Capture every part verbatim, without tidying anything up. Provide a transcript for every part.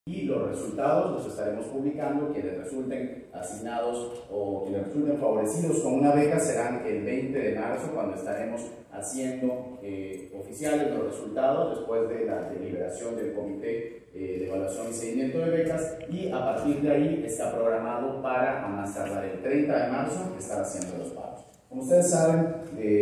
y los resultados los estaremos publicando. Quienes resulten asignados o quienes resulten favorecidos con una beca serán el veinte de marzo, cuando estaremos haciendo eh, oficiales los resultados después de la deliberación del Comité eh, de Evaluación y Seguimiento de Becas, y a partir de ahí está programado para, a más tardar el treinta de marzo, estar haciendo los pagos. Como ustedes saben,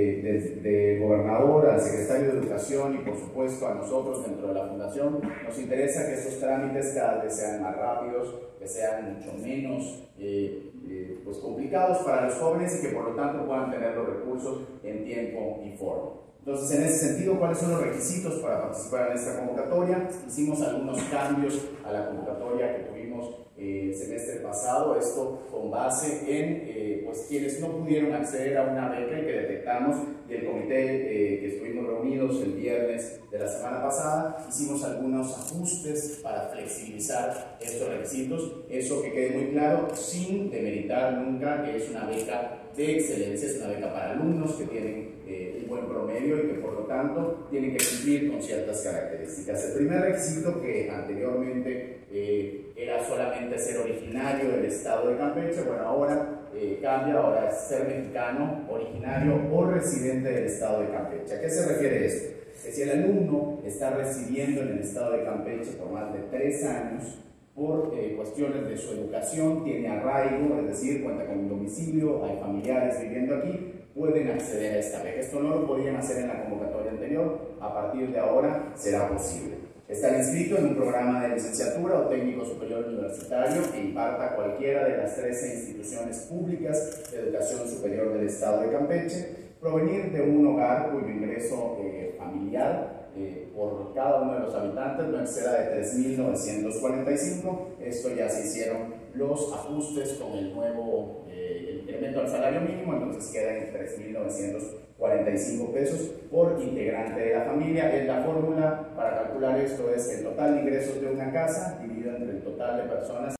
del de, de gobernador al secretario de Educación y por supuesto a nosotros dentro de la Fundación, nos interesa que estos trámites cada vez sean más rápidos, que sean mucho menos eh, eh, pues complicados para los jóvenes y que por lo tanto puedan tener los recursos en tiempo y forma. Entonces, en ese sentido, ¿cuáles son los requisitos para participar en esta convocatoria? Hicimos algunos cambios a la convocatoria que tuvimos eh, el semestre pasado, esto con base en eh, pues, quienes no pudieron acceder a una beca y que detectamos del comité eh, que estuvimos reunidos el viernes de la semana pasada. Hicimos algunos ajustes para flexibilizar estos requisitos, eso que quede muy claro, sin demeritar nunca que es una beca de excelencia, es una beca para alumnos que tienen eh, un buen promedio y que por lo tanto tienen que cumplir con ciertas características. El primer requisito, que anteriormente eh, era solamente ser originario del estado de Campeche, bueno, ahora eh, cambia, ahora es ser mexicano, originario o residente del estado de Campeche. ¿A qué se refiere esto? Que si el alumno está residiendo en el estado de Campeche por más de tres años, por eh, cuestiones de su educación, tiene arraigo, es decir, cuenta con un domicilio, hay familiares viviendo aquí, pueden acceder a esta beca. Esto no lo podían hacer en la convocatoria anterior, a partir de ahora será posible. Estar inscrito en un programa de licenciatura o técnico superior universitario que imparta cualquiera de las trece instituciones públicas de educación superior del estado de Campeche, provenir de un hogar cuyo ingreso eh, familiar Eh, por cada uno de los habitantes no exceda de tres mil novecientos cuarenta y cinco. Esto ya se hicieron los ajustes con el nuevo eh, el incremento al salario mínimo, entonces queda en tres mil novecientos cuarenta y cinco pesos por integrante de la familia. En la fórmula para calcular esto es el total de ingresos de una casa dividido entre el total de personas